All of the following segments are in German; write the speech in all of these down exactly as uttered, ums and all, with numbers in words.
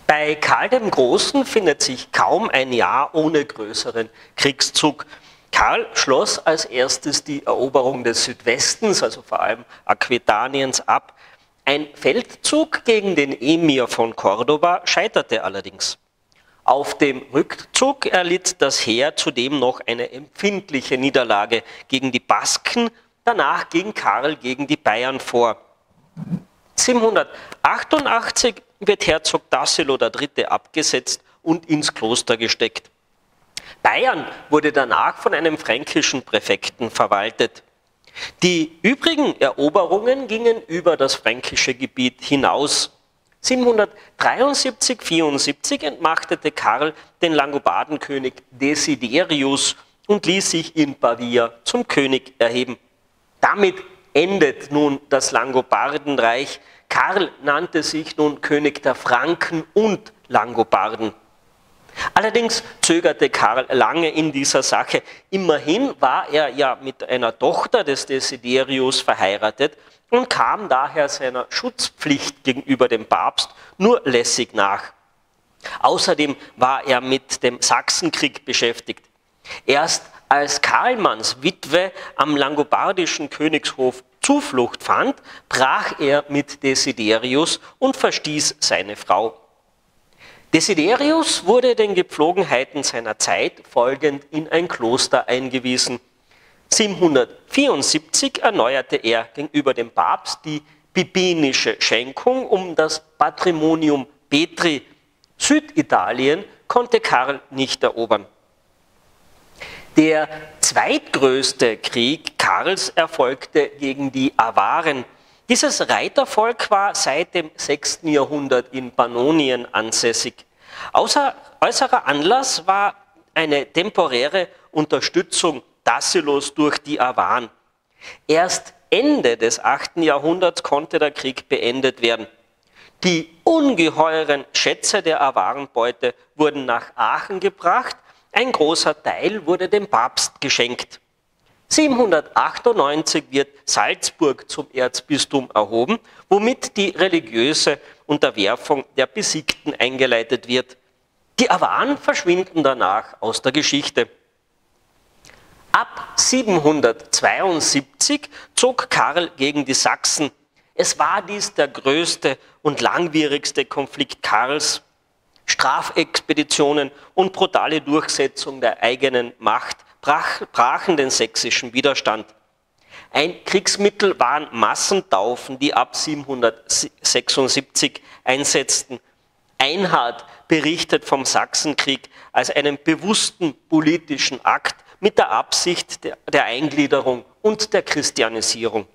Bei Karl dem Großen findet sich kaum ein Jahr ohne größeren Kriegszug. Karl schloss als erstes die Eroberung des Südwestens, also vor allem Aquitaniens, ab. Ein Feldzug gegen den Emir von Cordoba scheiterte allerdings. Auf dem Rückzug erlitt das Heer zudem noch eine empfindliche Niederlage gegen die Basken. Danach ging Karl gegen die Bayern vor. siebenhundertachtundachtzig wird Herzog Tassilo der Dritte abgesetzt und ins Kloster gesteckt. Bayern wurde danach von einem fränkischen Präfekten verwaltet. Die übrigen Eroberungen gingen über das fränkische Gebiet hinaus. siebenhundertdreiundsiebzig vierundsiebzig entmachtete Karl den Langobardenkönig Desiderius und ließ sich in Pavia zum König erheben. Damit endet nun das Langobardenreich. Karl nannte sich nun König der Franken und Langobarden. Allerdings zögerte Karl lange in dieser Sache. Immerhin war er ja mit einer Tochter des Desiderius verheiratet und kam daher seiner Schutzpflicht gegenüber dem Papst nur lässig nach. Außerdem war er mit dem Sachsenkrieg beschäftigt. Erst als Karlmanns Witwe am langobardischen Königshof Zuflucht fand, brach er mit Desiderius und verstieß seine Frau. Desiderius wurde den Gepflogenheiten seiner Zeit folgend in ein Kloster eingewiesen. siebenhundertvierundsiebzig erneuerte er gegenüber dem Papst die bibinische Schenkung um das Patrimonium Petri. Süditalien konnte Karl nicht erobern. Der zweitgrößte Krieg Karls erfolgte gegen die Awaren. Dieses Reitervolk war seit dem sechsten Jahrhundert in Pannonien ansässig. Außer, äußerer Anlass war eine temporäre Unterstützung Tassilos durch die Awaren. Erst Ende des achten Jahrhunderts konnte der Krieg beendet werden. Die ungeheuren Schätze der Awarenbeute wurden nach Aachen gebracht. Ein großer Teil wurde dem Papst geschenkt. siebenhundertachtundneunzig wird Salzburg zum Erzbistum erhoben, womit die religiöse Unterwerfung der Besiegten eingeleitet wird. Die Awaren verschwinden danach aus der Geschichte. Ab siebenhundertzweiundsiebzig zog Karl gegen die Sachsen. Es war dies der größte und langwierigste Konflikt Karls. Strafexpeditionen und brutale Durchsetzung der eigenen Macht brach, brachen den sächsischen Widerstand. Ein Kriegsmittel waren Massentaufen, die ab siebenhundertsechsundsiebzig einsetzten. Einhard berichtet vom Sachsenkrieg als einen bewussten politischen Akt mit der Absicht der, der Eingliederung und der Christianisierung.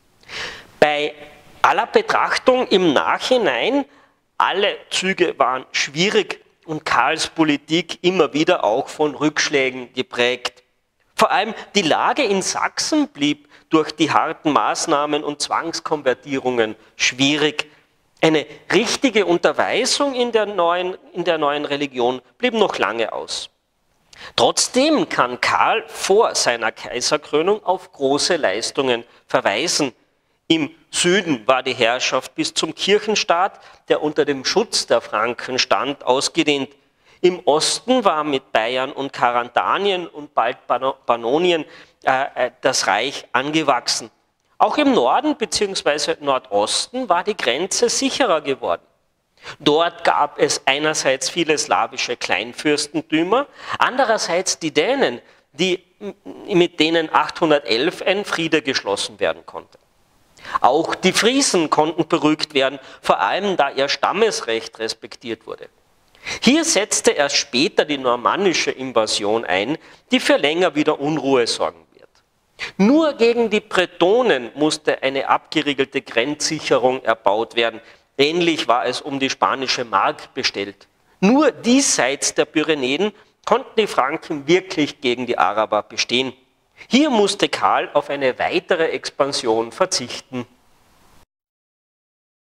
Bei aller Betrachtung im Nachhinein, alle Züge waren schwierig und Karls Politik immer wieder auch von Rückschlägen geprägt. Vor allem die Lage in Sachsen blieb durch die harten Maßnahmen und Zwangskonvertierungen schwierig. Eine richtige Unterweisung in der neuen, in der neuen Religion blieb noch lange aus. Trotzdem kann Karl vor seiner Kaiserkrönung auf große Leistungen verweisen. Im Süden war die Herrschaft bis zum Kirchenstaat, der unter dem Schutz der Franken stand, ausgedehnt. Im Osten war mit Bayern und Karantanien und bald Pannonien äh, das Reich angewachsen. Auch im Norden bzw. Nordosten war die Grenze sicherer geworden. Dort gab es einerseits viele slawische Kleinfürstentümer, andererseits die Dänen, die, mit denen achthundertelf ein Friede geschlossen werden konnte. Auch die Friesen konnten beruhigt werden, vor allem da ihr Stammesrecht respektiert wurde. Hier setzte erst später die normannische Invasion ein, die für länger wieder Unruhe sorgen wird. Nur gegen die Bretonen musste eine abgeriegelte Grenzsicherung erbaut werden. Ähnlich war es um die spanische Mark bestellt. Nur diesseits der Pyrenäen konnten die Franken wirklich gegen die Araber bestehen. Hier musste Karl auf eine weitere Expansion verzichten.